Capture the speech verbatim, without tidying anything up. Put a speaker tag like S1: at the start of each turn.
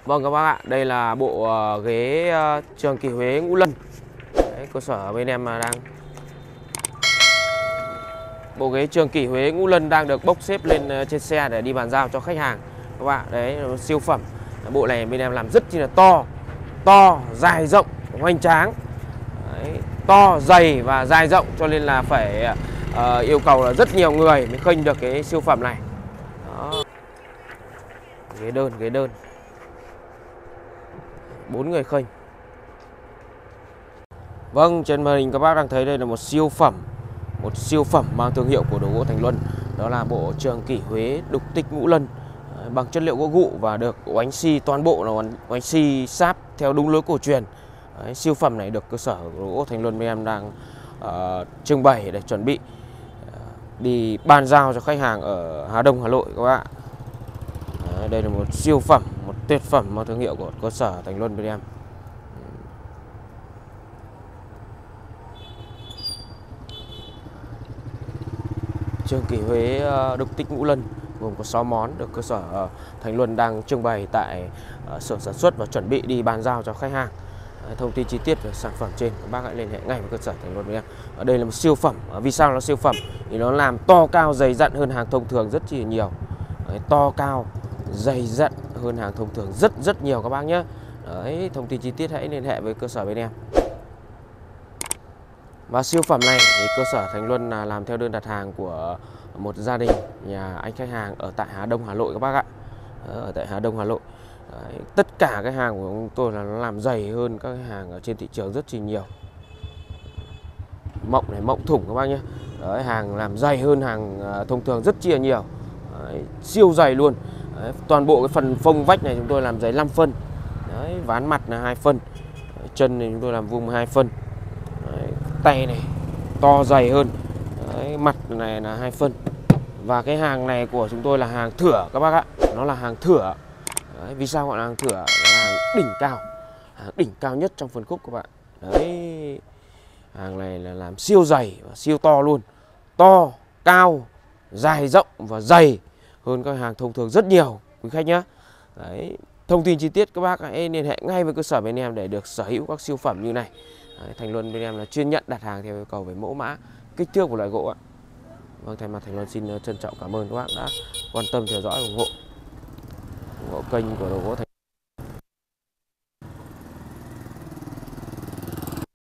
S1: Vâng các bác ạ, đây là bộ uh, ghế uh, Trường Kỷ Huế Ngũ Lân. Đấy, cơ sở bên em mà đang bộ ghế Trường Kỷ Huế Ngũ Lân đang được bốc xếp lên uh, trên xe để đi bàn giao cho khách hàng các bạn. Đấy, siêu phẩm. Bộ này bên em làm rất chi là to, to, dài rộng, hoành tráng. Đấy, to, dày và dài rộng cho nên là phải uh, yêu cầu là rất nhiều người mới khênh được cái siêu phẩm này. Đó. Ghế đơn, ghế đơn. bốn người khênh. Vâng, trên màn hình các bác đang thấy đây là một siêu phẩm, một siêu phẩm mang thương hiệu của đồ gỗ Thành Luân. Đó là bộ Trường Kỷ Huế đục tích Ngũ Lân bằng chất liệu gỗ gụ và được oánh xi toàn bộ là oánh xi sáp theo đúng lối cổ truyền. Đấy, siêu phẩm này được cơ sở đồ gỗ Thành Luân bên em đang uh, trưng bày để chuẩn bị uh, đi bàn giao cho khách hàng ở Hà Đông, Hà Nội các bạn. Đấy, đây là một siêu phẩm, một tuyệt phẩm mang thương hiệu của cơ sở Thành Luân bên em. Trường Kỷ Huế đục tích Ngũ Lân gồm có sáu món được cơ sở Thành Luân đang trưng bày tại xưởng sản xuất và chuẩn bị đi bàn giao cho khách hàng. Thông tin chi tiết về sản phẩm trên các bác hãy liên hệ ngay với cơ sở Thành Luân với em. Ở đây là một siêu phẩm. Vì sao nó siêu phẩm? Thì nó làm to cao dày dặn hơn hàng thông thường rất chi nhiều. Đấy, to cao dày dặn hơn hàng thông thường rất rất nhiều các bác nhé. Đấy, thông tin chi tiết hãy liên hệ với cơ sở bên em. Và siêu phẩm này thì cơ sở Thành Luân là làm theo đơn đặt hàng của một gia đình nhà anh khách hàng ở tại Hà Đông, Hà Nội các bác ạ. Ở tại Hà Đông, Hà Nội. Đấy, tất cả cái hàng của chúng tôi là nó làm dày hơn các cái hàng ở trên thị trường rất chi nhiều. Mộng này, mộng thủng các bác nhé. Đấy, hàng làm dày hơn hàng thông thường rất chi là nhiều. Đấy, siêu dày luôn. Đấy, toàn bộ cái phần phông vách này chúng tôi làm dày năm phân. Đấy, ván mặt là hai phân. Đấy, chân này chúng tôi làm vuông hai phân. Đấy, tay này to dày hơn. Đấy, mặt này là hai phân. Và cái hàng này của chúng tôi là hàng thửa các bác ạ. Nó là hàng thửa. Đấy, vì sao gọi là hàng thửa? Nó là hàng đỉnh cao, hàng đỉnh cao nhất trong phân khúc các bạn. Đấy, hàng này là làm siêu dày và siêu to luôn. To, cao, dài rộng và dày hơn các hàng thông thường rất nhiều quý khách nhé. Đấy, thông tin chi tiết các bác hãy liên hệ ngay với cơ sở bên em để được sở hữu các siêu phẩm như này. Đấy, Thành Luân bên em là chuyên nhận đặt hàng theo yêu cầu về mẫu mã, kích thước của loại gỗ ạ. Vâng, thay mặt Thành Luân xin trân trọng cảm ơn các bạn đã quan tâm theo dõi ủng hộ ủng hộ kênh của đồ gỗ Thành